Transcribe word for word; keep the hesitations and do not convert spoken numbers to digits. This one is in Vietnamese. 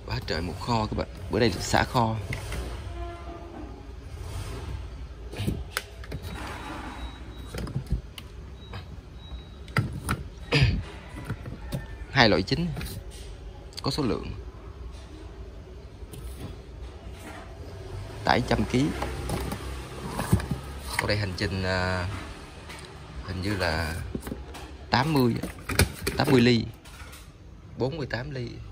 Quá trời một kho các bạn. Bữa nay xả kho. Hai loại chính có số lượng, tải trăm ký. Ở đây hành trình à, hình như là tám mươi tám mươi ly, bốn mươi tám ly.